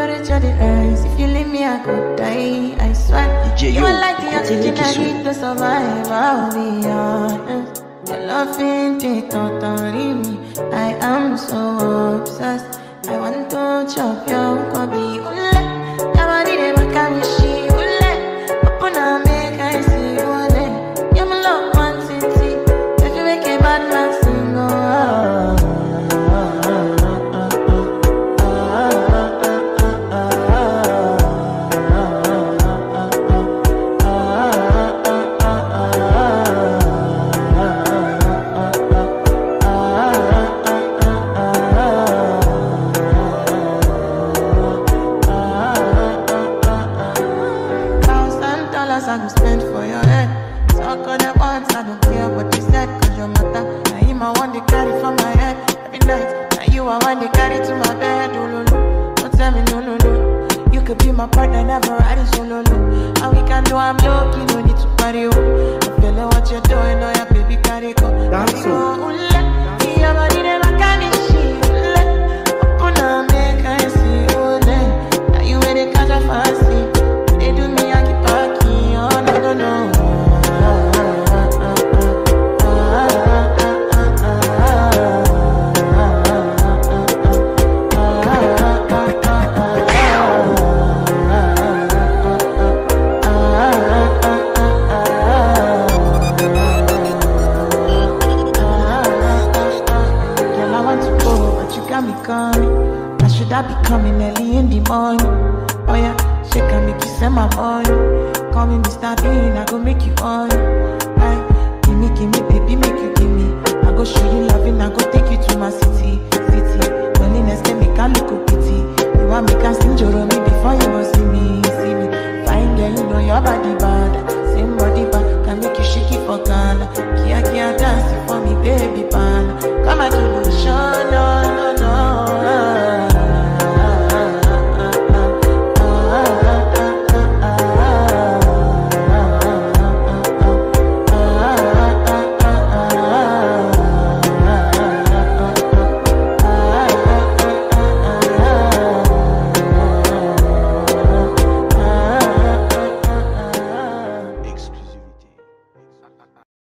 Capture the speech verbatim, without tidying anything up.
reach the rise. If you leave me, I could die. I swear. You are like the oxygen I need to survive. I'll be honest. Your love ain't it, totally me. I am so obsessed. I want to chop your kobe. Ule, nobody never can she. Ule, open up, make I see. Ule, you're my love, one city. If you make a bad man sing, oh. I go spend for your head. Talk on the ones, I don't care what you said. Cause your matter, now him I want to carry from my head. Every night, now you I want to carry to my bed. Oh, no, no, don't tell me no, no, no. You could be my partner, never ride it solo, no. And we can do, I'm lucky, no need to party, oh. I feel like what you're doing, oh yeah, baby, carry go. That's so. Your body never can she. Open up, make I see, oh, then. Now you ready, catch a fast sleep. They do me, I keep parking. No, no, no. Girl, I want to go, but you got me coming. Now should I be coming early in the morning? Oh yeah, she can make you send my money. Call me Mister Bean, I go make you on. Aye, gimme, gimme, baby, make you gimme. I go show you